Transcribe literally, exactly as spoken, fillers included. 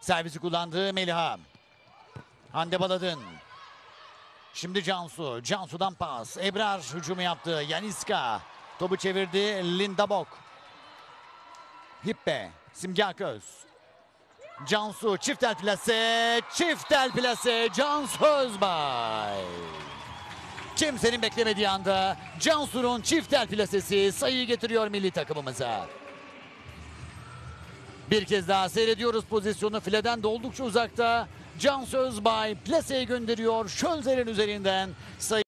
Servisi kullandı Meliha. Hande Baladın. Şimdi Cansu. Cansu'dan pas. Ebrar hücumu yaptı. Yaniska. Topu çevirdi. Linda Bok. Hippe. Simge Aköz. Cansu çiftel plase. Çiftel plase. Cansu Özbay. Kimsenin beklemediği anda Cansu'nun çiftel plasesi sayıyı getiriyor milli takımımıza. Bir kez daha seyrediyoruz pozisyonu. Fileden de oldukça uzakta. Cansu Özbay plaseyi gönderiyor. Şölzer'in üzerinden sayı.